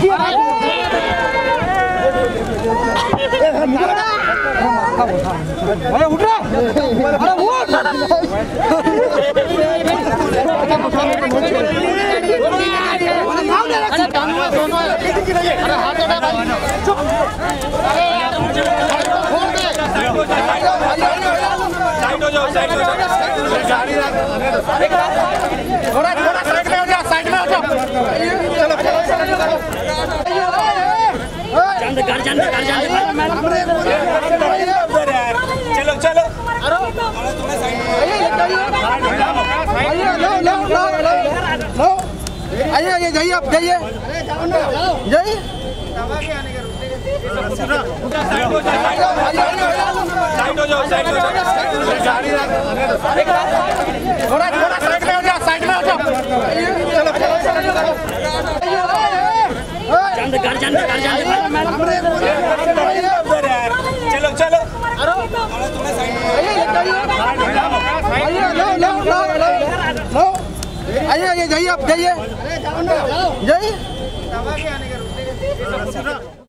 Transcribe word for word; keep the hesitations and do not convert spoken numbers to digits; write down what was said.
अरे उठ रहा, अरे उठ। थोड़ा थोड़ा साइड में हो जाओ, साइड में हो जाओ। चलो चलो आइए आइए जाइए आप जाइए जाइए थोड़ा थोड़ा साइड में हो जाओ, साइड में हो जाओ। चलो चलो आइए आइए जाइए आप जाइए जाइए